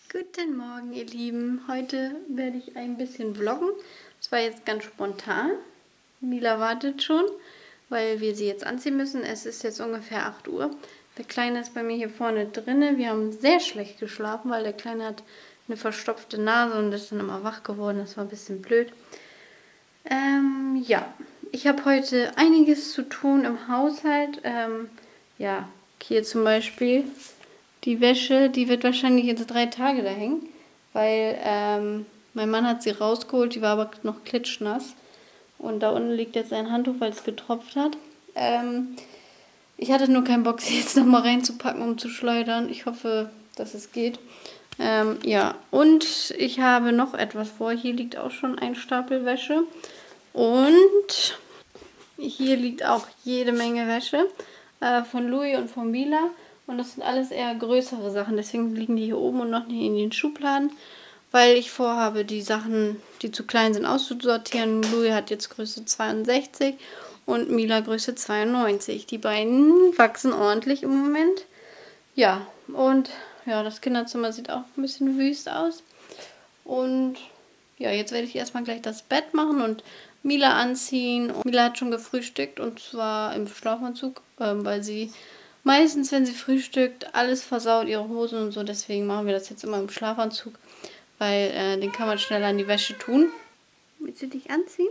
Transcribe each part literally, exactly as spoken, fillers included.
Guten Morgen, ihr Lieben. Heute werde ich ein bisschen vloggen. Das war jetzt ganz spontan. Mila wartet schon, weil wir sie jetzt anziehen müssen. Es ist jetzt ungefähr acht Uhr. Der Kleine ist bei mir hier vorne drinne. Wir haben sehr schlecht geschlafen, weil der Kleine hat eine verstopfte Nase und ist dann immer wach geworden. Das war ein bisschen blöd. Ähm, ja, ich habe heute einiges zu tun im Haushalt. Ähm, ja, hier zum Beispiel die Wäsche, die wird wahrscheinlich jetzt drei Tage da hängen, weil ähm, mein Mann hat sie rausgeholt, die war aber noch klitschnass. Und da unten liegt jetzt ein Handtuch, weil es getropft hat. Ähm, ich hatte nur keinen Bock, sie jetzt nochmal reinzupacken, um zu schleudern. Ich hoffe, dass es geht. Ähm, ja, und ich habe noch etwas vor. Hier liegt auch schon ein Stapel Wäsche. Und hier liegt auch jede Menge Wäsche äh, von Louis und von Mila. Und das sind alles eher größere Sachen. Deswegen liegen die hier oben und noch nicht in den Schubladen. Weil ich vorhabe, die Sachen, die zu klein sind, auszusortieren. Louis hat jetzt Größe zweiundsechzig und Mila Größe zweiundneunzig. Die beiden wachsen ordentlich im Moment. Ja, und ja, das Kinderzimmer sieht auch ein bisschen wüst aus. Und ja, jetzt werde ich erstmal gleich das Bett machen und Mila anziehen. Und Mila hat schon gefrühstückt und zwar im Schlafanzug, ähm, weil sie meistens, wenn sie frühstückt, alles versaut, ihre Hosen und so. Deswegen machen wir das jetzt immer im Schlafanzug, weil äh, den kann man schneller in die Wäsche tun. Willst du dich anziehen?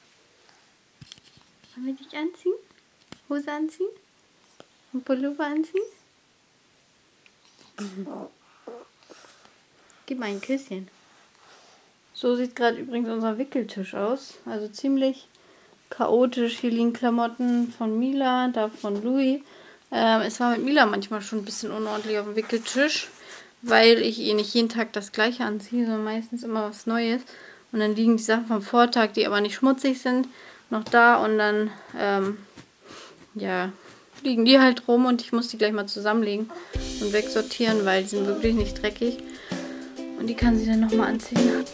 Wollen wir dich anziehen? Hose anziehen? Und Pullover anziehen? Mhm. Gib mal ein Küsschen. So sieht gerade übrigens unser Wickeltisch aus. Also ziemlich chaotisch. Hier liegen Klamotten von Mila, da von Louis. Ähm, es war mit Mila manchmal schon ein bisschen unordentlich auf dem Wickeltisch, weil ich ihr nicht jeden Tag das gleiche anziehe, sondern meistens immer was Neues. Und dann liegen die Sachen vom Vortag, die aber nicht schmutzig sind, noch da. Und dann, ähm, ja, liegen die halt rum und ich muss die gleich mal zusammenlegen und wegsortieren, weil die sind wirklich nicht dreckig. Und die kann sie dann nochmal anziehen.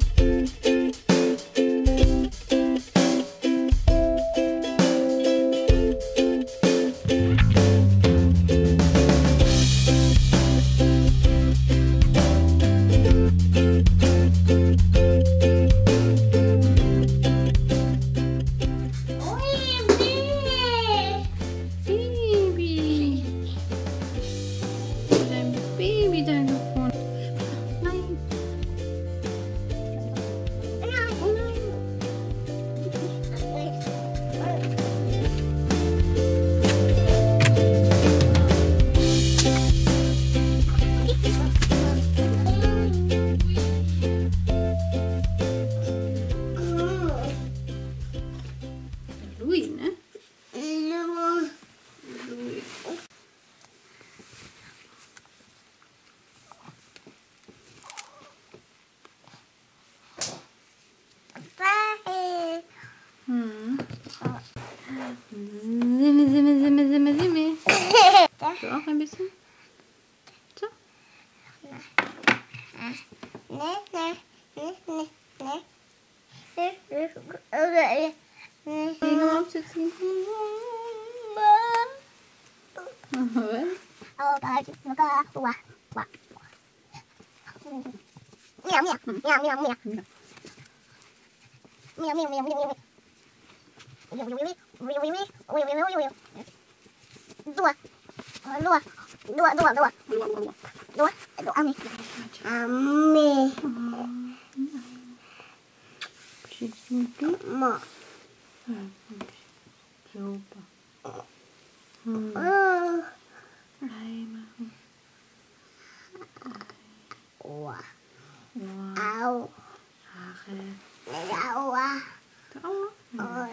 Simme, simme, simme, simme, simme. So, auch ein bisschen. So. Finger aufzuziehen. Super. Hm. Reinmachen. Ohr. Au. Haare. Aua. Aua.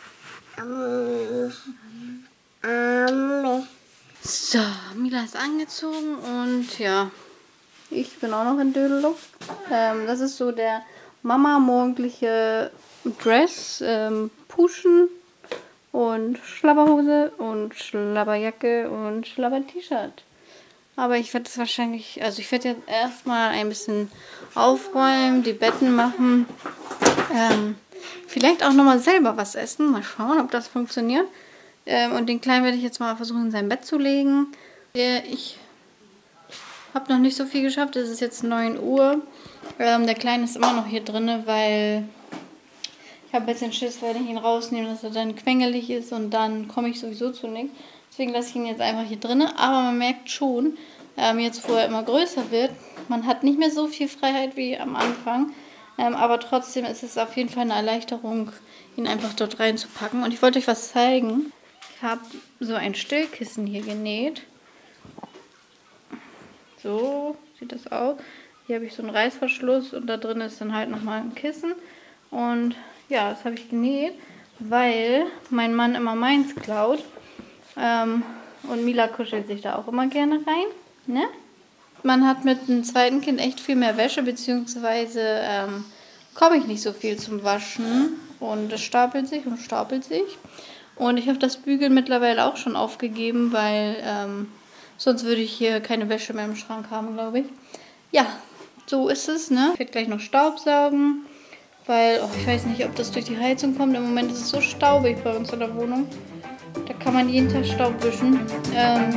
So, Mila ist angezogen und ja, ich bin auch noch in Dödelluft. Ähm, das ist so der Mama-morgendliche Dress, ähm, Puschen und Schlabberhose und Schlabberjacke und Schlabber-T-Shirt. Aber ich werde es wahrscheinlich, also ich werde jetzt erstmal ein bisschen aufräumen, die Betten machen. Ähm, vielleicht auch nochmal selber was essen. Mal schauen, ob das funktioniert. Ähm, und den Kleinen werde ich jetzt mal versuchen, in sein Bett zu legen. Ich Habe noch nicht so viel geschafft. Es ist jetzt neun Uhr. Ähm, der Kleine ist immer noch hier drin, weil ich habe ein bisschen Schiss, wenn ich ihn rausnehme, dass er dann quengelig ist und dann komme ich sowieso zu nichts. Deswegen lasse ich ihn jetzt einfach hier drin. Aber man merkt schon, ähm, jetzt wo er immer größer wird, man hat nicht mehr so viel Freiheit wie am Anfang. Ähm, aber trotzdem ist es auf jeden Fall eine Erleichterung, ihn einfach dort reinzupacken. Und ich wollte euch was zeigen. Ich habe so ein Stillkissen hier genäht. So sieht das aus. Hier habe ich so einen Reißverschluss und da drin ist dann halt nochmal ein Kissen. Und ja, das habe ich genäht, weil mein Mann immer meins klaut. Ähm, und Mila kuschelt sich da auch immer gerne rein. Ne? Man hat mit dem zweiten Kind echt viel mehr Wäsche, beziehungsweise ähm, komme ich nicht so viel zum Waschen. Und es stapelt sich und stapelt sich. Und ich habe das Bügeln mittlerweile auch schon aufgegeben, weil ähm, sonst würde ich hier keine Wäsche mehr im Schrank haben, glaube ich. Ja, so ist es, ne? Ich werde gleich noch Staubsaugen. Weil, oh, ich weiß nicht, ob das durch die Heizung kommt. Im Moment ist es so staubig bei uns in der Wohnung. Da kann man jeden Tag Staub wischen. Ähm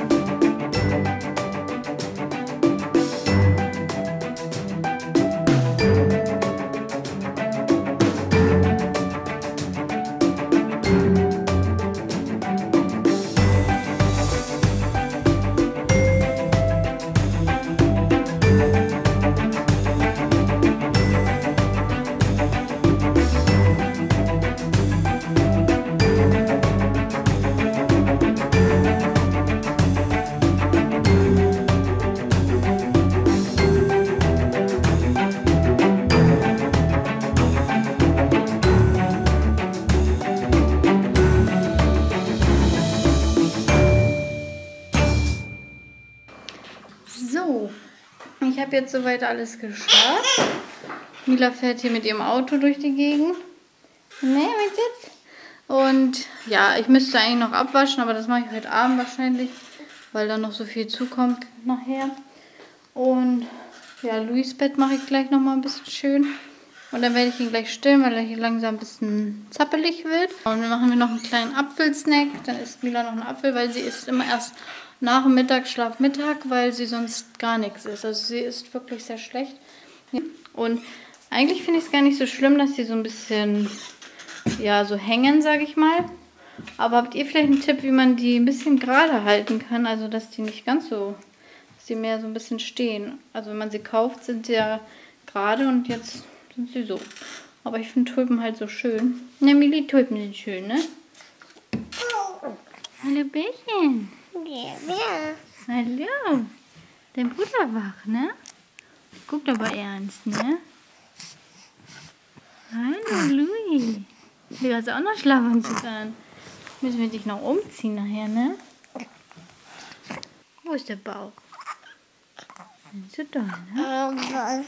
So, ich habe jetzt soweit alles geschafft. Mila fährt hier mit ihrem Auto durch die Gegend. Ne, mit jetzt? Und ja, ich müsste eigentlich noch abwaschen, aber das mache ich heute Abend wahrscheinlich, weil da noch so viel zukommt nachher. Und ja, Luis Bett mache ich gleich nochmal ein bisschen schön. Und dann werde ich ihn gleich stillen, weil er hier langsam ein bisschen zappelig wird. Und dann machen wir noch einen kleinen Apfelsnack. Dann isst Mila noch einen Apfel, weil sie isst immer erst nach dem Mittagsschlaf Mittag, weil sie sonst gar nichts isst. Also sie isst wirklich sehr schlecht. Und eigentlich finde ich es gar nicht so schlimm, dass sie so ein bisschen, ja, so hängen, sage ich mal. Aber habt ihr vielleicht einen Tipp, wie man die ein bisschen gerade halten kann? Also dass die nicht ganz so, dass die mehr so ein bisschen stehen. Also wenn man sie kauft, sind sie ja gerade und jetzt sind sie so. Aber ich finde Tulpen halt so schön. Ne, Mili, Tulpen sind schön, ne? Hallo Bärchen. Ja. Hallo. Dein Bruder wach, ne? Guckt aber ernst, ne? Hallo, Louis. Du hast auch noch Schlafanzug an. Müssen wir dich noch umziehen nachher, ne? Wo ist der Bauch? Nicht so doll, ne?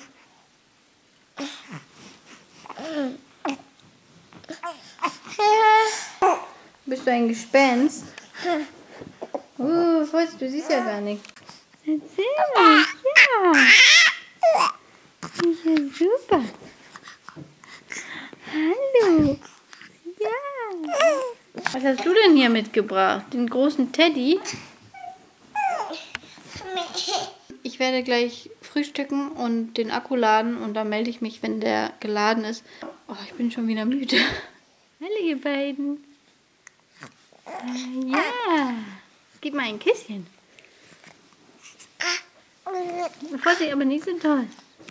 Bist du ein Gespenst? Oh, Furz, du siehst ja gar nichts. Erzähl, ja. Ja, super. Hallo. Ja. Was hast du denn hier mitgebracht? Den großen Teddy? Ich werde gleich frühstücken und den Akku laden und dann melde ich mich, wenn der geladen ist. Oh, ich bin schon wieder müde. Hallo ihr beiden. Äh, ja. Gib mal ein Küsschen. Vorsicht, aber nicht so toll.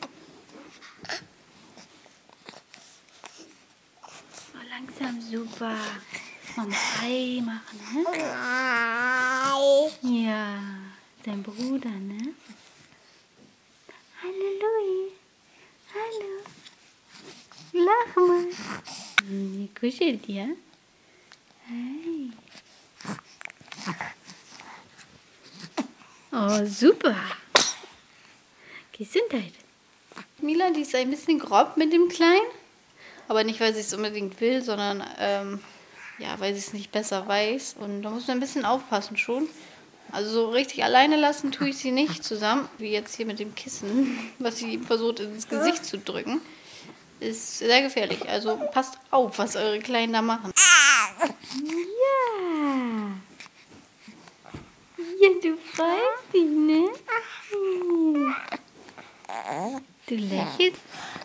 Oh, langsam, super. Mal frei machen, ne? Ja, dein Bruder, ne? Hallo, Louis. Hallo. Lach mal. Hm, kuschelt dir. Hey. Oh, super. Gesundheit. Mila, die ist ein bisschen grob mit dem Kleinen. Aber nicht, weil sie es unbedingt will, sondern ähm, ja, weil sie es nicht besser weiß. Und da muss man ein bisschen aufpassen schon. Also so richtig alleine lassen tue ich sie nicht zusammen. Wie jetzt hier mit dem Kissen, was sie versucht ins Gesicht zu drücken. Ist sehr gefährlich. Also passt auf, was eure Kleinen da machen. Ja. Ja, du freust dich, ne? Du lächelst.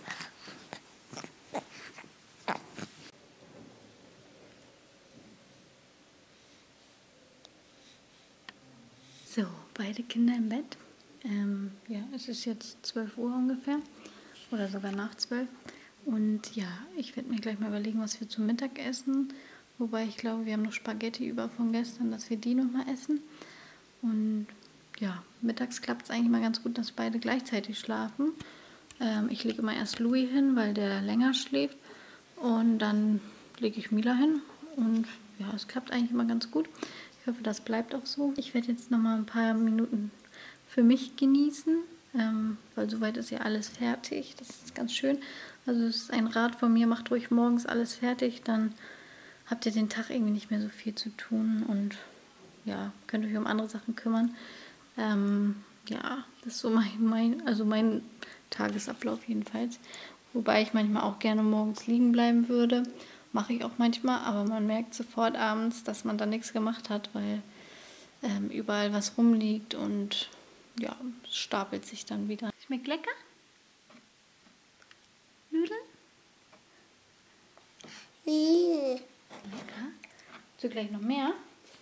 So, beide Kinder im Bett. Ähm, ja, es ist jetzt zwölf Uhr ungefähr. Oder sogar nach zwölf. Und ja, ich werde mir gleich mal überlegen, was wir zum Mittag essen. Wobei ich glaube, wir haben noch Spaghetti über von gestern, dass wir die nochmal essen. Und ja, mittags klappt es eigentlich mal ganz gut, dass beide gleichzeitig schlafen. Ähm, ich lege immer erst Louis hin, weil der länger schläft. Und dann lege ich Mila hin. Und ja, es klappt eigentlich immer ganz gut. Ich hoffe, das bleibt auch so. Ich werde jetzt nochmal ein paar Minuten für mich genießen. Ähm, weil soweit ist ja alles fertig. Das ist ganz schön. Also es ist ein Rat von mir, macht ruhig morgens alles fertig, dann habt ihr den Tag irgendwie nicht mehr so viel zu tun und ja, könnt euch um andere Sachen kümmern. Ähm, ja, das ist so mein, mein, also mein Tagesablauf jedenfalls. Wobei ich manchmal auch gerne morgens liegen bleiben würde. Mache ich auch manchmal, aber man merkt sofort abends, dass man da nichts gemacht hat, weil ähm, überall was rumliegt und ja, es stapelt sich dann wieder. Schmeckt lecker? Nudeln? Lecker. Willst du gleich noch mehr?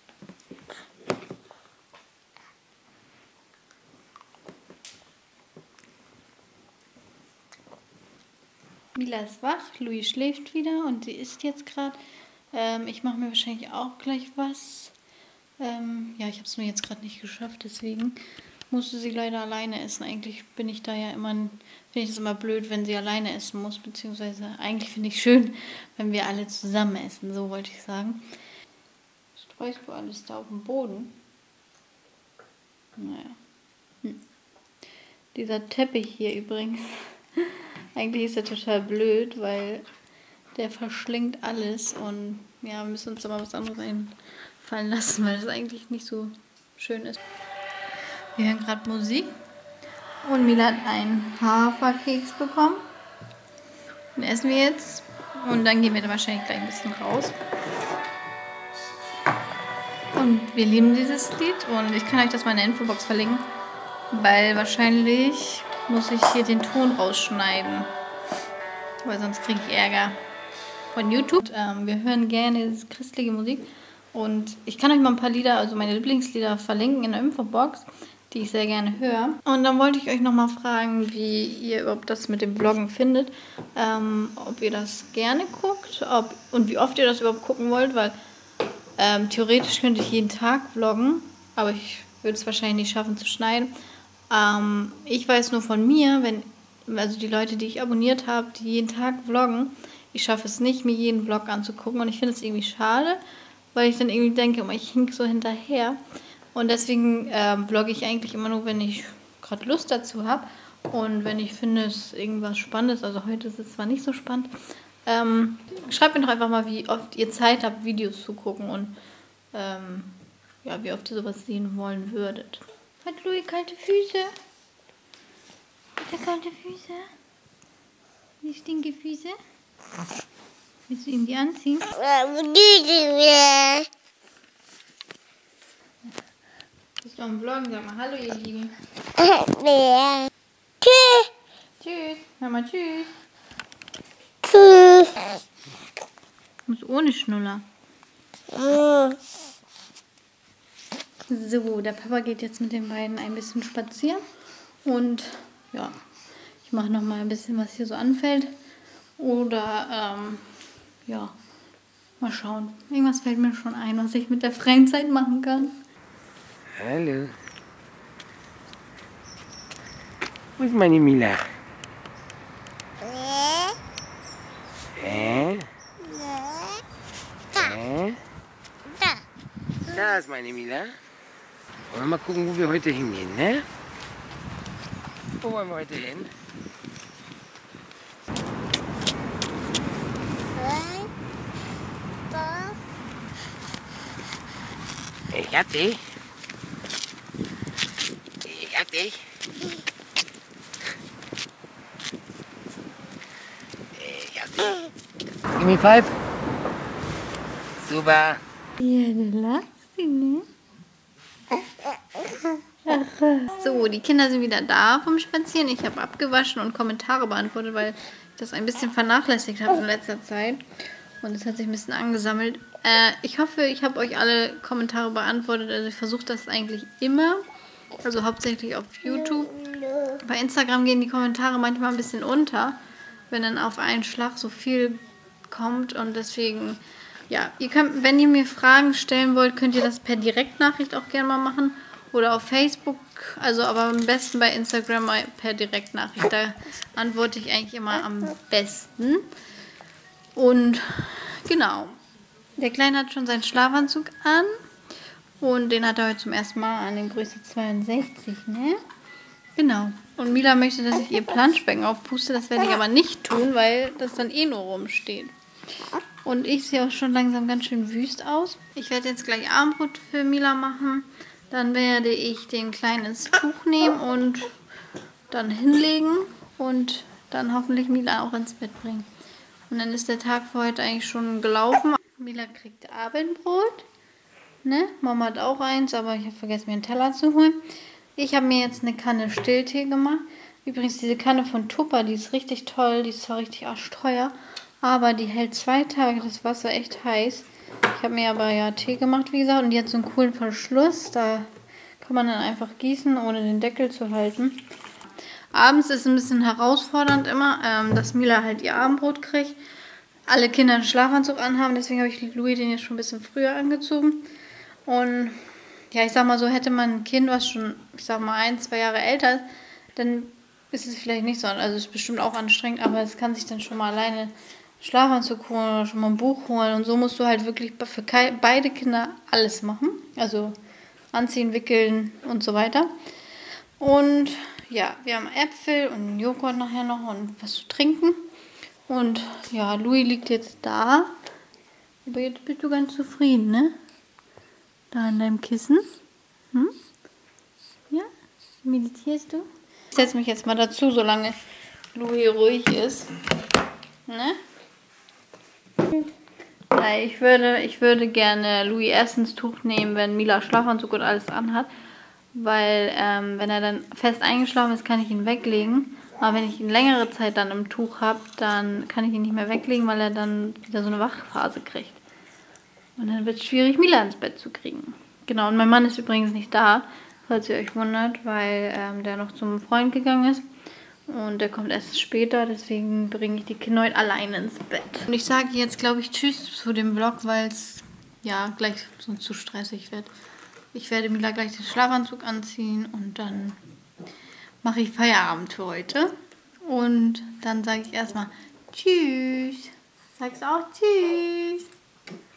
Mila ist wach, Louis schläft wieder und sie isst jetzt gerade. Ähm, ich mache mir wahrscheinlich auch gleich was. Ähm, ja, ich habe es mir jetzt gerade nicht geschafft, deswegen musste sie leider alleine essen. Eigentlich bin ich da ja immer, finde ich es immer blöd, wenn sie alleine essen muss, beziehungsweise eigentlich finde ich schön, wenn wir alle zusammen essen, so wollte ich sagen. Streust du alles da auf dem Boden? Naja. Hm. Dieser Teppich hier übrigens, eigentlich ist er total blöd, weil der verschlingt alles und ja, wir müssen uns da mal was anderes einfallen lassen, weil das eigentlich nicht so schön ist. Wir hören gerade Musik und Mila hat einen Haferkeks bekommen. Den essen wir jetzt und dann gehen wir dann wahrscheinlich gleich ein bisschen raus. Und wir lieben dieses Lied und ich kann euch das mal in der Infobox verlinken, weil wahrscheinlich muss ich hier den Ton rausschneiden, weil sonst kriege ich Ärger von YouTube. Ähm, wir hören gerne diese christliche Musik und ich kann euch mal ein paar Lieder, also meine Lieblingslieder verlinken in der Infobox, die ich sehr gerne höre. Und dann wollte ich euch nochmal fragen, wie ihr überhaupt das mit dem Vloggen findet. Ähm, ob ihr das gerne guckt ob, und wie oft ihr das überhaupt gucken wollt, weil ähm, theoretisch könnte ich jeden Tag vloggen, aber ich würde es wahrscheinlich nicht schaffen zu schneiden. Ähm, ich weiß nur von mir, wenn, also die Leute, die ich abonniert habe, die jeden Tag vloggen, ich schaffe es nicht, mir jeden Vlog anzugucken und ich finde es irgendwie schade, weil ich dann irgendwie denke, ich hink so hinterher. Und deswegen ähm, vlogge ich eigentlich immer nur, wenn ich gerade Lust dazu habe. Und wenn ich finde, es ist irgendwas Spannendes, also heute ist es zwar nicht so spannend, ähm, schreibt mir doch einfach mal, wie oft ihr Zeit habt, Videos zu gucken und ähm, ja, wie oft ihr sowas sehen wollen würdet. Hat Louis kalte Füße? Hat er kalte Füße? Die stinke Füße? Willst du ihm die anziehen? Bist du am Vloggen? Sag mal Hallo, ihr Lieben. Tschüss. Tschüss. Sag mal Tschüss. Tschüss. Du musst ohne Schnuller. So, der Papa geht jetzt mit den beiden ein bisschen spazieren. Und ja, ich mache noch mal ein bisschen, was hier so anfällt. Oder, ähm, ja, mal schauen. Irgendwas fällt mir schon ein, was ich mit der freien Zeit machen kann. Hallo. Wo ist meine Mila? Äh? Äh? Da ist meine Mila. Wollen wir mal gucken, wo wir heute hingehen, ne? Wo wollen wir heute hin? Ich hab dich. Ich hab dich. Ich hab dich. Give me five. Super. Ja, du lachst, ne? So, die Kinder sind wieder da vom Spazieren. Ich habe abgewaschen und Kommentare beantwortet, weil ich das ein bisschen vernachlässigt habe in letzter Zeit. Und es hat sich ein bisschen angesammelt. Äh, ich hoffe, ich habe euch alle Kommentare beantwortet. Also ich versuche das eigentlich immer. Also hauptsächlich auf YouTube. Bei Instagram gehen die Kommentare manchmal ein bisschen unter, wenn dann auf einen Schlag so viel kommt. Und deswegen, ja, ihr könnt, wenn ihr mir Fragen stellen wollt, könnt ihr das per Direktnachricht auch gerne mal machen. Oder auf Facebook, also aber am besten bei Instagram mal per Direktnachricht. Da antworte ich eigentlich immer am besten. Und genau, der Kleine hat schon seinen Schlafanzug an. Und den hat er heute zum ersten Mal an, den Größe zweiundsechzig, ne? Genau. Und Mila möchte, dass ich ihr Planschbecken aufpuste. Das werde ich aber nicht tun, weil das dann eh nur rumsteht. Und ich sehe auch schon langsam ganz schön wüst aus. Ich werde jetzt gleich Abendbrot für Mila machen. Dann werde ich den Kleinen ins Tuch nehmen und dann hinlegen und dann hoffentlich Mila auch ins Bett bringen. Und dann ist der Tag für heute eigentlich schon gelaufen. Mila kriegt Abendbrot. Ne? Mama hat auch eins, aber ich habe vergessen, mir einen Teller zu holen. Ich habe mir jetzt eine Kanne Stilltee gemacht. Übrigens, diese Kanne von Tupper, die ist richtig toll. Die ist zwar richtig arschteuer, aber die hält zwei Tage das Wasser echt heiß. Ich habe mir aber ja Tee gemacht, wie gesagt, und die hat so einen coolen Verschluss. Da kann man dann einfach gießen, ohne den Deckel zu halten. Abends ist es ein bisschen herausfordernd immer, ähm, dass Mila halt ihr Abendbrot kriegt. Alle Kinder einen Schlafanzug anhaben, deswegen habe ich Louis den jetzt schon ein bisschen früher angezogen. Und ja, ich sag mal so, hätte man ein Kind, was schon, ich sag mal, ein, zwei Jahre älter ist, dann ist es vielleicht nicht so, also es ist bestimmt auch anstrengend, aber es kann sich dann schon mal alleine Schlafanzug holen oder schon mal ein Buch holen. Und so musst du halt wirklich für beide Kinder alles machen. Also anziehen, wickeln und so weiter. Und ja, wir haben Äpfel und Joghurt nachher noch und was zu trinken. Und ja, Louis liegt jetzt da. Aber jetzt bist du ganz zufrieden, ne? Da in deinem Kissen. Hm? Ja? Meditierst du? Ich setze mich jetzt mal dazu, solange Louis ruhig ist. Ne? Ich würde, ich würde gerne Louis erst ins Tuch nehmen, wenn Mila Schlafanzug und alles anhat. Weil, ähm, wenn er dann fest eingeschlafen ist, kann ich ihn weglegen. Aber wenn ich ihn längere Zeit dann im Tuch habe, dann kann ich ihn nicht mehr weglegen, weil er dann wieder so eine Wachphase kriegt. Und dann wird es schwierig, Mila ins Bett zu kriegen. Genau, und mein Mann ist übrigens nicht da, falls ihr euch wundert, weil ähm, der noch zum Freund gegangen ist. Und der kommt erst später, deswegen bringe ich die Kinder heute alleine ins Bett. Und ich sage jetzt, glaube ich, tschüss zu dem Vlog, weil es ja gleich sonst zu stressig wird. Ich werde Mila gleich den Schlafanzug anziehen und dann mache ich Feierabend für heute. Und dann sage ich erstmal tschüss. Sagst auch tschüss.